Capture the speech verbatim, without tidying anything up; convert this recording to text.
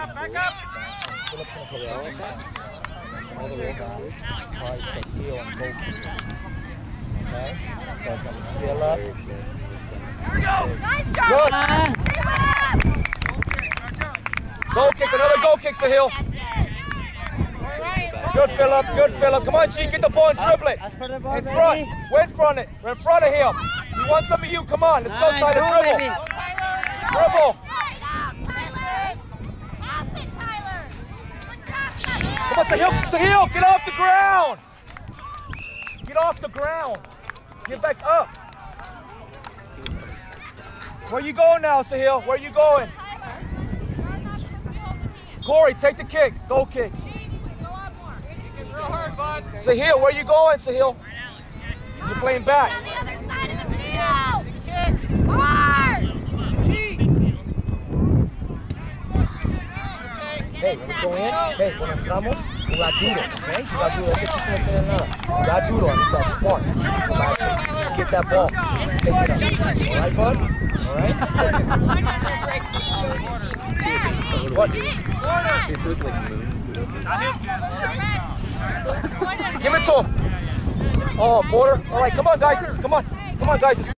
up, back up. Philip's going to go all the way all the way down. Try to heel and go. Okay? So it's going to heel up. Here we go. Nice job. Good. Goal kick, another goal kick, Sahil. Good, Philip. Good, Philip. Come on, G, get the ball and dribble it. In front. We're in front of it. We're in front of him. We want some of you. Come on. Let's go, Tyler. Dribble. Dribble. Come on, Sahil. Sahil, get off the ground. Get off the ground. Get back up. Where you going now, Sahil? Where you going? Corey, take the kick. Goal kick. Real hard, bud. Sahil, where you going, Sahil? You're playing back. On the other side of the field. Hard. Hey, when we go in, hey, cuando entramos, jugar duro, okay? Jugar duro, este tipo no tiene nada. Jugar duro, I need that spark. Need some action. Get that ball. Take it up. All right, bud? All right? What? Give it to him. Oh, quarter. All right, come on, guys. Come on. Come on, guys.